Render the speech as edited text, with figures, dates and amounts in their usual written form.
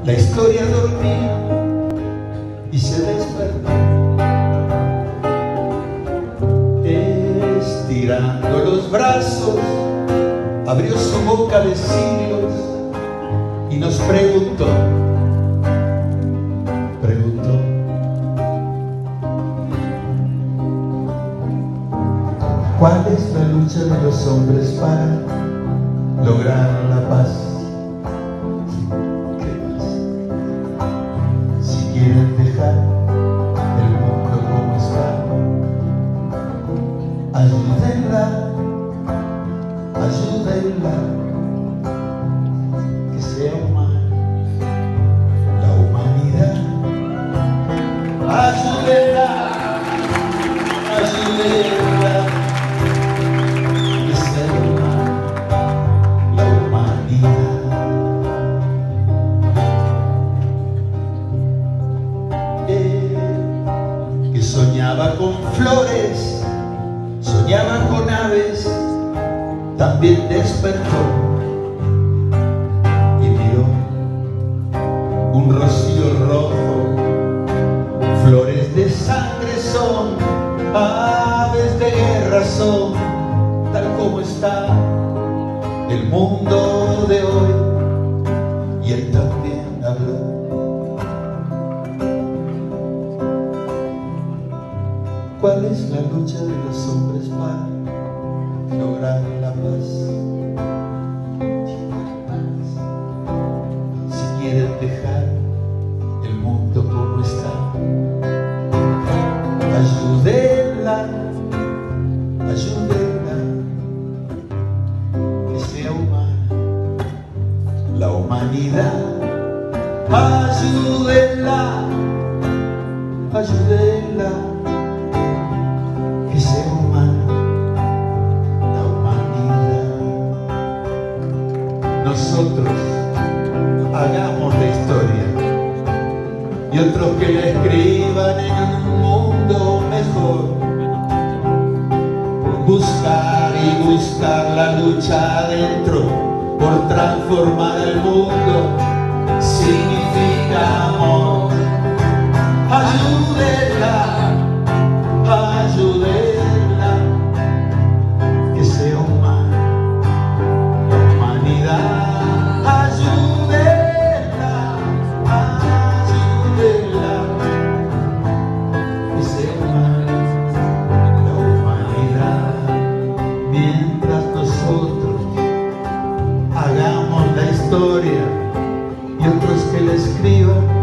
La historia dormía y se despertó, estirando los brazos, abrió su boca de siglos y nos preguntó, ¿cuál es la lucha de los hombres para lograr la paz? ¿Qué más? Si quieren dejar el mundo como está, ayúdenla, ayúdenla, que sea humana la humanidad. Ayúdenla, ayúdenla, que sea humana la humanidad. Que soñaba con flores, soñaba con aves, también despertó y vio un rocío rojo. Flores de sangre son, aves de guerra son, tal como está el mundo de hoy. Y él también habló. ¿Cuál es la lucha de los hombres para lograr la paz? Si quieren dejar el mundo como está, ayúdenla, ayúdenla, que sea humana la humanidad. Ayúdenla, ayúdenla, que sea humana la humanidad. Nosotros hagamos la historia y otros que la escriban en un mundo mejor. Buscar y buscar la lucha adentro por transformar el mundo significa amor. Ayúdenla, ayúdenla, que sea humana la humanidad. Ayúdenla, ayúdenla, que sea humana la humanidad. Mientras nosotros hagamos la historia y otros que la escriban,